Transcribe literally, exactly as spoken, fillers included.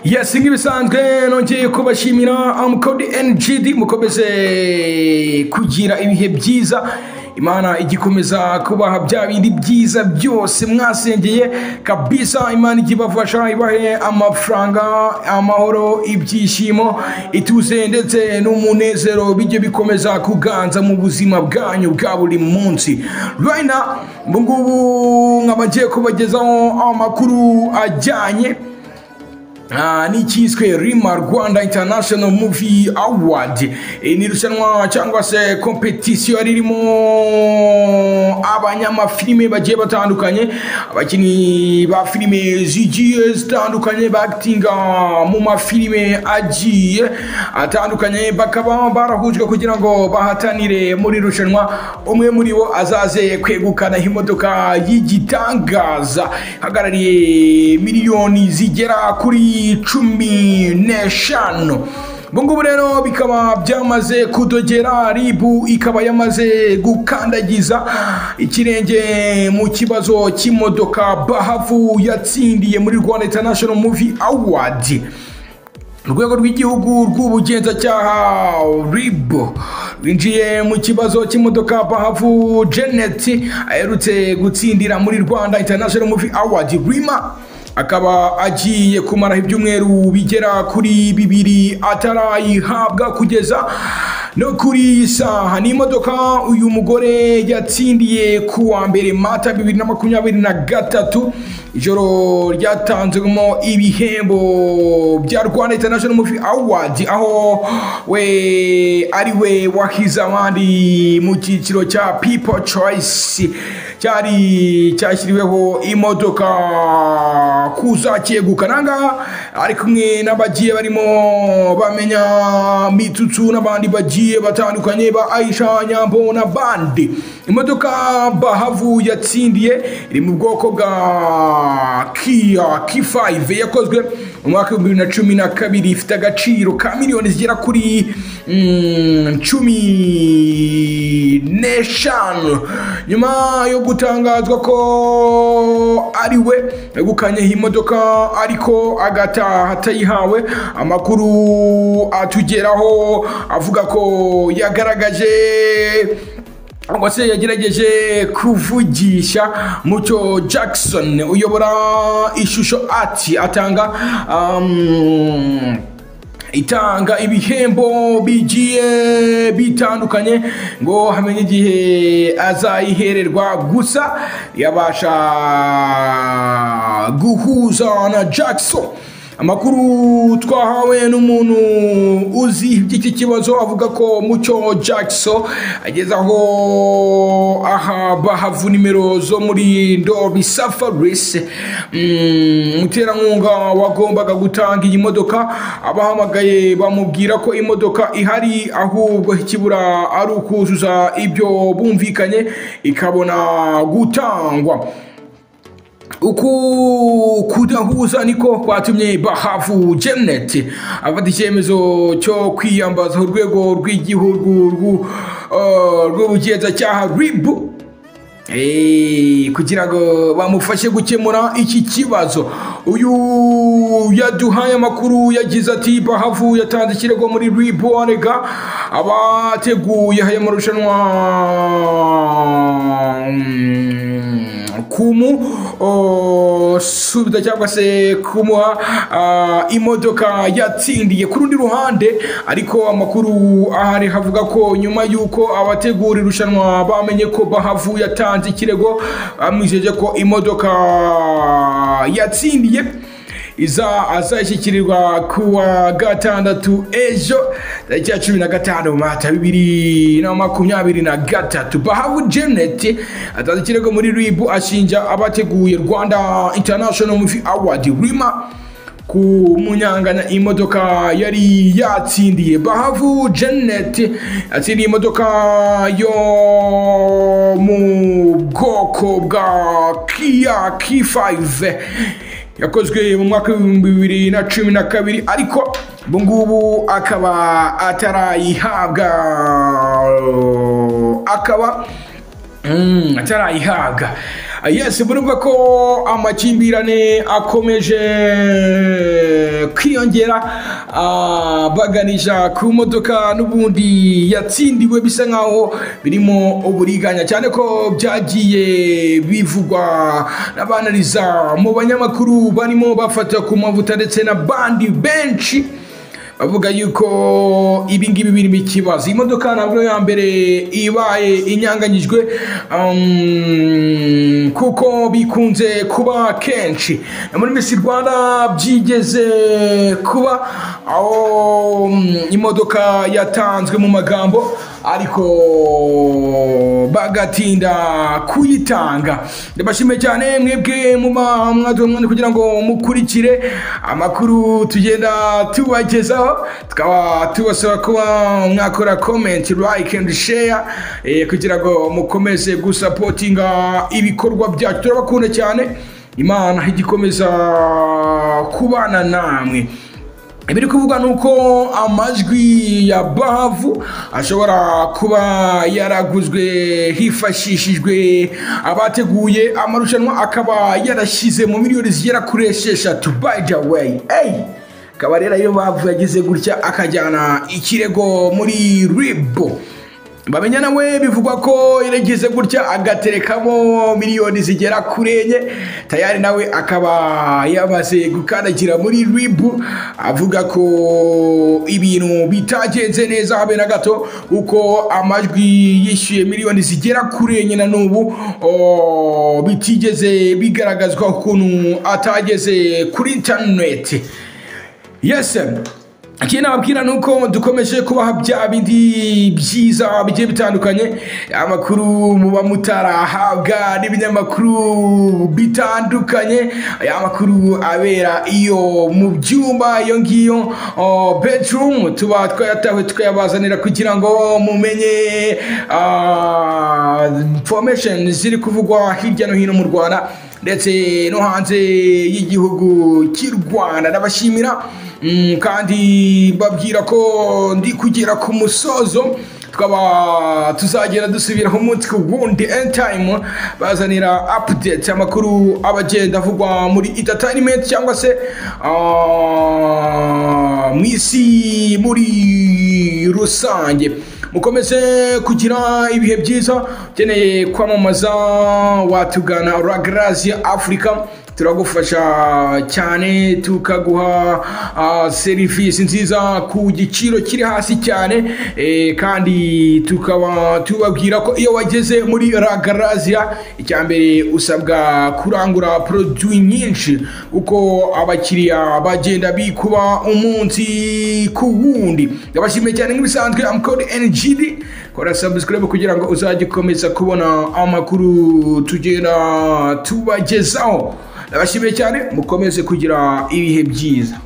Yes, nk'ibisanzwe nongeye kubashimira amukodi N G D mukomeze kugira ibihe byiza. Imana igikomeza kubaha bya bindi byiza byose mwasengeye kabisa. Imana igibafasha ibahe amafaranga, amahoro, ibyishimo, ituze ndetse n'umunezero bijye bikomeza kuganza mu buzima bwanyu bwa buri munsi. Right now mbungubu nkabagiye kubagezaho amakuru ajyanye Ah, ni kiswe Rima Rwanda International Movie Award. E, ni rushanwa cyangwa se competition ririmo abanyamafilime bagiye batandukanye, abakini ba filime zigiye zitandukanye bactinga mu mafilime agiye atandukanye, bakaba barahujwe kugira ngo bahatanire muri rushanwa. Umwe muri bo azaze kwegukana imodoka y'igitangaza hagarariye miliyoni zigera kuri cumi n'eshanu. Bungubu rero bikaba byamaze kudogera, ribu ikaba yamaze gukandagiza ikirenge mu kibazo cy'imodoka Bahavu yatsindiye muri Rwanda International Movie Award. Urwego rw'igihugu rw'ubugenzacyaha ribu winjiye mu kibazo cy'imodoka Bahavu Janet aherutse gutsindira muri Rwanda International Movie Award. Rima akaba agiye kumara ibyumweru bigera kuri bibiri atarayihabwa kugeza no kuri saha. Ni imodoka uyu mugore yatsindiye ku wa mbere Mata bibiri na makumyabiri na gatatu, ijoro ryatanzwemo ibihembo bya Rwanda International Movie Award, aho we ari we wahize abandi mu cyiciro cya People Choice cyari cyashyiriweho imodoka kuza cyegukana ngaha, ari kumwe n'abagiye barimo Bamenya, Mitsutsu n'abandi bagiye batandukanye ba Aisha Nyambo n'abandi. Imodoka Bahavu yatsindiye iri mu bwoko bwa Kia K five yakozwe mu mwaka wa bibiri na cumi na kabiri, ifite agaciro ka miliyoni zigera kuri mm, cumi n'eshanu. Nyuma yo gutangazwa ko ari we yegukanye imodoka ariko agataha atayihawe, amakuru atugeraho avuga ko yagaragaje ngo se yagerageje kuvugisha Mucyo Jackson uyobora ishusho ati atanga um, itanga ibihembo bigiye bitandukanye ngo hamenye igihe azayihererwa, gusa yabasha guhuza na Jackson. Amakuru twahawe n'umuntu uzi iki kibazo avuga ko Mucyo Jackson ageze aho aha Bahavu nimero zo muri Ndobi Safaris. Umuterankunga mm, wagombaga gutanga iyi modoka abahamagaye bamubwira ko imodoka ihari, ahubwo ikibura ari ukuzuza ibyo bumvikanye ikabona gutangwa. Uku kudahuza niko kwatumye Bahavu Janet afata icyemezo cyo kwiyambaza urwego rw'igihugu rw'ubugenzacyaha ribu Eh, kugira ngo bamufashe gukemura iki kibazo. Uyu yaduhaye amakuru yagize ati Bahavu yatanze ikirego muri ribu arega abateguye aya marushanwa kumu o, subida cyangwa se kumuha uh, imodoka yatsindiye. Ku rundi ruhande ariko amakuru ahari havuga ko nyuma yuko abategura irushanwa bamenye ko Bahavu yatanze ikirego, bamwijeje ko imodoka yatsindiye iza azashyikirirwa kuwa gatandatu ejo tariki ya cumi na gatanu Mata bibiri na makumyabiri na gatatu. Bahavu Janet atanze ikirego muri ribu ashinja abateguye Rwanda International Movie Award Rima ku munyangana imodoka yari yatsindiye. Bahavu Janet atsindiye imodoka yo mu bwoko bwa Kia K five yakozwe mu mwaka wa bibiri na cumi na kabiri, ariko bungubu akaba atarayihabwa akaba mm, atarayihabwa. Yes, murumva ko amakimbirane akomeje kwi kwiyongera uh, baganisha ku modoka n'ubundi yatsindiwe bisa nkaho birimo uburiganya cyane ko byagiye bivugwa n'abanariza mu banyamakuru barimo bafata ku mavuta ndetse na bandi benshi bavuga yuko ibi ngibi birimo ikibazo. Imodoka ntabwo ya mbere ibaye inyanganyijwe um, kuko bikunze kuba kenshi muri Miss Rwanda byigeze kuba aho um, imodoka yatanzwe mu magambo ariko bagatinda kuyitanga. Ndabashimiye cyane mwebwe mu mwadumwe kugira ngo mukurikire amakuru tugenda tubagezaho, tukaba tubasaba kuba mwakora comment, like and share eh, kugira ngo mukomeze gusupportinga ibikorwa byacu. Turabakunda cyane, Imana igikomeza kubana namwe. Ibiri kuvuga nuko amajwi ya Bahavu ashobora kuba yaraguzwe hifashishijwe abateguye amarushanwa, akaba yarashize mu miliyoni zigera kuri esheshatu. By the way, hey, akaba rero iyo Bahavu yagize gutya akajyana ikirego muri ribo. Bamenya nawe bivugwa ko yarageze gutya agaterekamo miliyoni zigera kuri enye, tayari nawe akaba yabaze gukandagira muri ribu avuga ko ibintu bitagenze neza habe na gato, uko amajwi yishyuye miliyoni zigera kuri enye na nubu bitigeze bigaragazwa ukuntu atageze kuri internet. Yes, akina ababwira nuko dukomeje kubaha bya bindi byiza bigiye bitandukanye, amakuru muba mutarahabwa n'ibinyamakuru bitandukanye, amakuru abera iyo mu byumba iyo ngiyo uh, bedroom tuba twayatawe tukayabazanira kugira ngo mumenye uh, information ziri kuvugwa hirya no hino mu Rwanda ndetse no hanze y'igihugu cy'u Rwanda. Ndabashimira Mm, kandi babwira ko ndi kugera ku musozo, tukaba tuzagera dusubira umunsi ku wundi end time bazanira update amakuru abagenda avugwa muri entertainment cyangwa se uh, mwisi muri rusange. Mukomeze kugira ibihe byiza, ukeneye kwamamaza watugana Ragrazia Africa, turagufasha cyane tukaguha uh, serivisi nziza ku giciro kiri hasi cyane eh, kandi tukaba tubabwira ko iyo wageze muri Ragrazia icyambere usabwa kurangura produit nyinshi uko abakiriya bagenda bikuba umunsi ku wundi. Ndabashimiye cyane nk'ibisanzwe, I'm called N G D, kora subscribe kugira ngo uzajye komeza kubona amakuru tugenda tubagezaho. Ndabashimiye cyane, mukomeze kugira ibihe byiza.